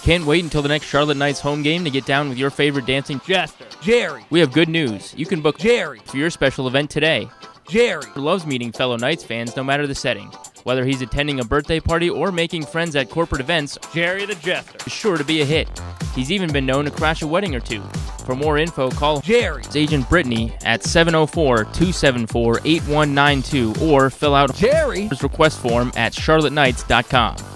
Can't wait until the next Charlotte Knights home game to get down with your favorite dancing jester, Jerry. We have good news. You can book Jerry for your special event today. Jerry loves meeting fellow Knights fans no matter the setting. Whether he's attending a birthday party or making friends at corporate events, Jerry the Jester is sure to be a hit. He's even been known to crash a wedding or two. For more info, call Jerry's agent Brittany at 704-274-8192 or fill out Jerry's request form at charlotteknights.com.